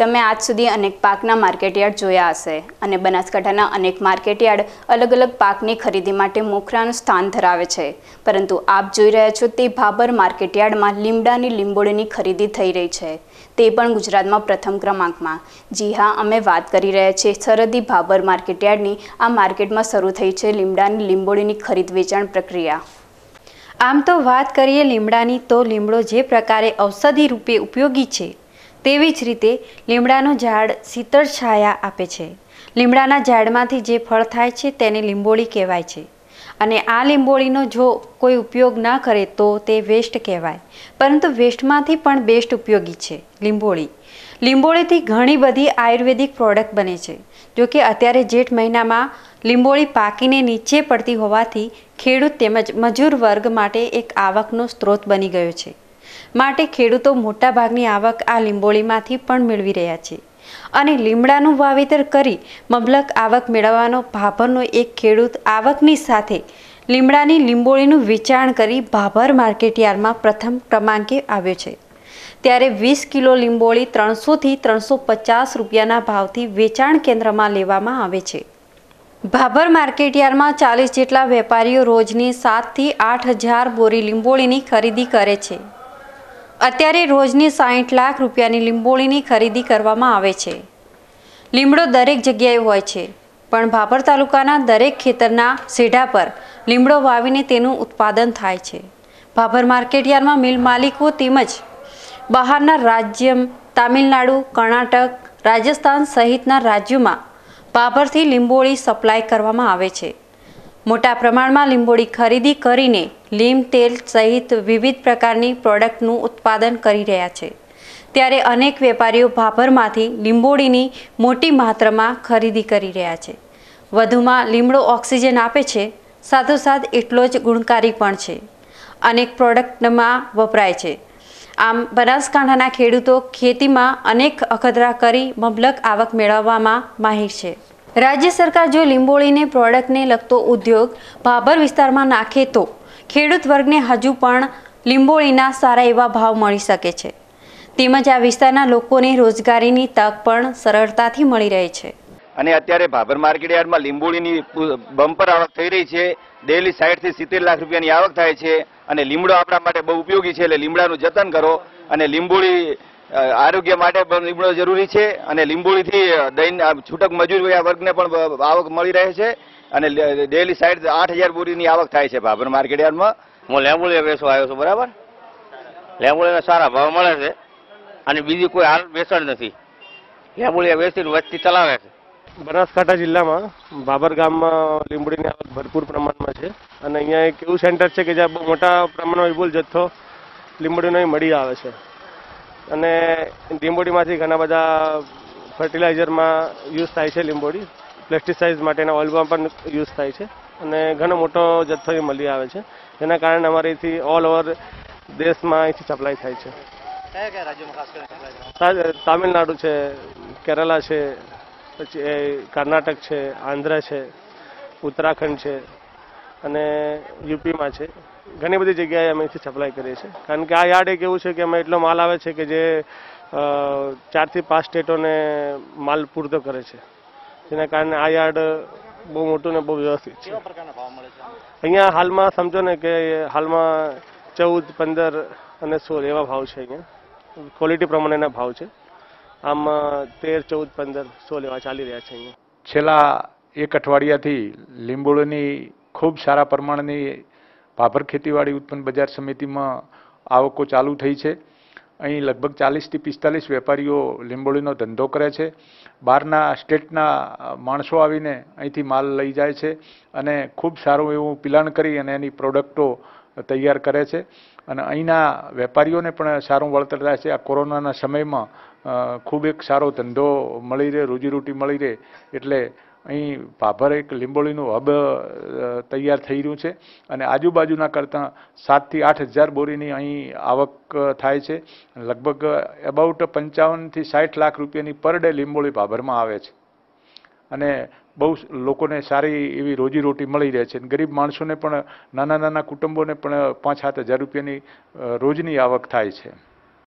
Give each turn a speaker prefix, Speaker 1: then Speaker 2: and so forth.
Speaker 1: તમે આજ સુધી અનેક પાકના માર્કેટયાર્ડ જોયા હશે અને બનાસકાંઠાના અનેક માર્કેટયાર્ડ અલગ અલગ પાકની ખરીદી માટે મોખરાનું સ્થાન ધરાવે છે, પરંતુ આપ જોઈ રહ્યા છો તે ભાભર માર્કેટયાર્ડમાં લીમડાની લીંબોળીની ખરીદી થઈ રહી છે, તે પણ ગુજરાતમાં પ્રથમ ક્રમાંકમાં। જી હા, અમે વાત કરી રહ્યા છીએ સરહદી ભાભર માર્કેટયાર્ડની। આ માર્કેટમાં શરૂ થઈ છે લીમડાની લીંબોળીની ખરીદ વેચાણ પ્રક્રિયા।
Speaker 2: આમ તો વાત કરીએ લીમડાની તો લીમડો જે પ્રકારે ઔષધિ રૂપે ઉપયોગી છે તેવી જ રીતે લીમડાનું ઝાડ શીતળ છાયા આપે છે। લીમડાના ઝાડમાંથી જે ફળ થાય છે તેને લીંબોળી કહેવાય છે અને આ લીંબોળીનો જો કોઈ ઉપયોગ ના કરે તો તે વેસ્ટ કહેવાય, પરંતુ વેસ્ટમાંથી પણ બેસ્ટ ઉપયોગી છે લીંબોળી। લીંબોળીથી ઘણી બધી આયુર્વેદિક પ્રોડક્ટ બને છે। જો કે અત્યારે જેઠ મહિનામાં લીંબોળી પાકીને નીચે પડતી હોવાથી ખેડૂત તેમજ મજૂર વર્ગ માટે એક આવકનો સ્ત્રોત બની ગયો છે, માટે ખેડૂતો મોટાભાગની આવક આ લીંબોળીમાંથી પણ મેળવી રહ્યા છે અને લીમડાનું વાવેતર કરી મબલક આવક મેળવવાનો ભાભરનો એક ખેડૂત આવકની સાથે લીમડાની લીંબોળીનું વેચાણ કરી ભાભર માર્કેટયાર્ડમાં પ્રથમ ક્રમાંકે આવ્યો છે। ત્યારે 20 કિલો લીંબોળી 300થી 350 રૂપિયાના ભાવથી વેચાણ કેન્દ્રમાં લેવામાં આવે છે। ભાભર માર્કેટયાર્ડમાં 40 જેટલા વેપારીઓ રોજની 7થી 8 હજાર બોરી લીંબોળીની ખરીદી કરે છે। અત્યારે રોજની 60 લાખ રૂપિયાની લીંબોળીની ખરીદી કરવામાં આવે છે। લીમડો દરેક જગ્યાએ હોય છે, પણ ભાભર તાલુકાના દરેક ખેતરના સેઢા પર લીમડો વાવીને તેનું ઉત્પાદન થાય છે। ભાભર માર્કેટયાર્ડમાં મિલ માલિકો તેમજ બહારના રાજ્ય તામિલનાડુ, કર્ણાટક, રાજસ્થાન સહિતના રાજ્યોમાં ભાભરથી લીંબોળી સપ્લાય કરવામાં આવે છે। મોટા પ્રમાણમાં લીંબોળી ખરીદી કરીને લીમ તેલ સહિત વિવિધ પ્રકારની પ્રોડક્ટનું ઉત્પાદન કરી રહ્યા છે। ત્યારે અનેક વેપારીઓ ભાભરમાંથી લીંબોળીની મોટી માત્રામાં ખરીદી કરી રહ્યા છે। વધુમાં લીમડો ઓક્સિજન આપે છે, સાથોસાથ એટલો જ ગુણકારી પણ છે, અનેક પ્રોડક્ટમાં વપરાય છે। આમ બનાસકાંઠાના ખેડૂતો ખેતીમાં અનેક અખતરા કરી મબલક આવક મેળવવામાં માહિર છે। રાજ્ય સરકાર જો લીંબોળીને પ્રોડક્ટને લગતો ઉદ્યોગ ભાભર વિસ્તારમાં નાખે તો ખેડૂત વર્ગને હજુ પણ લીંબોળીના સારા એવા ભાવ મળી શકે છે, તેમજ આ વિસ્તારના લોકોને રોજગારીની તક પણ સરળતાથી મળી રહે છે।
Speaker 3: અને અત્યારે ભાભર માર્કેટયાર્ડમાં લીંબોળીની બમ્પર આવક થઈ રહી છે। ડેલી 60 થી 70 લાખ રૂપિયાની આવક થાય છે અને લીમડો આપણા માટે બહુ ઉપયોગી છે, એટલે લીમડાનું જતન કરો અને લીંબોળી આરોગ્ય માટે પણ લીમડો જરૂરી છે અને લીંબોળીથી દૈન છૂટક મજૂર વર્ગને પણ આવક મળી રહે છે અને ડેલી 8 હજાર બોરીની આવક થાય છે ભાભર માર્કેટયાર્ડમાં।
Speaker 4: હું લીંબોળી વેચવા આવ્યો છું, બરાબર। લીંબોળીના સારા ભાવ મળે છે અને બીજી કોઈ હાલ વેચાણ નથી। લીંબોળી વેચીને વસ્તી ચલાવે છે।
Speaker 5: બનાસકાંઠા જિલ્લામાં ભાભર ગામમાં લીંબોળીની આવક ભરપૂર પ્રમાણમાં છે અને અહીંયા એક એવું સેન્ટર છે કે જ્યાં બહુ મોટા પ્રમાણમાં વિપુલ જથ્થો લીંબોળીનો મળી આવે છે અને લીંબોળીમાંથી ઘણા બધા ફર્ટિલાઇઝરમાં યુઝ થાય છે। લીંબોળી પેસ્ટિસાઇડ માટેના ઓઇલમાં પણ યુઝ થાય છે અને ઘણો મોટો જથ્થો એ મળી આવે છે, જેના કારણે અમારીથી ઓલ ઓવર દેશમાં અહીંથી સપ્લાય થાય છે।
Speaker 4: કયા કયા રાજ્યોમાં ખાસ કરીને સપ્લાય થાય છે?
Speaker 5: તામિલનાડુ છે, કેરલા છે, પછી કર્ણાટક છે, આંધ્ર છે, ઉત્તરાખંડ છે અને યુપીમાં છે। ઘણી બધી જગ્યાએ અમે અહીંથી સપ્લાય કરીએ છીએ, કારણ કે આ યાર્ડ એક એવું છે કે અમે એટલો માલ આવે છે કે જે 4 થી 5 સ્ટેટોને માલ પૂરતો કરે છે, જેના કારણે આ યાર્ડ બહુ મોટું ને બહુ વ્યવસ્થિત છે।
Speaker 4: કેવા પ્રકારના ભાવ મળે છે
Speaker 5: અહીંયા હાલમાં સમજો ને કે હાલમાં 14, 15 અને 16 એવા ભાવ છે। અહીંયા ક્વોલિટી પ્રમાણેના ભાવ છે, આમ 13, 14, 15, 16 એવા ચાલી રહ્યા છે। અહીંયા
Speaker 6: છેલ્લા એક અઠવાડિયાથી લીંબોળીની ખૂબ સારા પ્રમાણની ભાભર ખેતીવાડી ઉત્પન્ન બજાર સમિતિમાં આવકો ચાલુ થઈ છે। અહીં લગભગ 40 થી 45 વેપારીઓ લીંબોળીનો ધંધો કરે છે। બહારના સ્ટેટના માણસો આવીને અહીંથી માલ લઈ જાય છે અને ખૂબ સારું એવું પિલાણ કરી અને એની પ્રોડક્ટો તૈયાર કરે છે અને અહીંના વેપારીઓને પણ સારું વળતર થાય છે। આ કોરોનાના સમયમાં ખૂબ એક સારો ધંધો મળી રહે, રોજીરોટી મળી રહે, એટલે અહીં ભાભર એક લીંબોળીનું હબ તૈયાર થઈ રહ્યું છે અને આજુબાજુના કરતાં 7 થી 8 હજાર બોરીની અહીં આવક થાય છે। લગભગ અબાઉટ 55 થી 60 લાખ રૂપિયાની પર ડે લીંબોળી ભાભરમાં આવે છે અને બહુ લોકોને સારી એવી રોજીરોટી મળી રહે છે। ગરીબ માણસોને પણ, નાના નાના કુટુંબોને પણ 5-7 હજાર રૂપિયાની રોજની આવક થાય છે।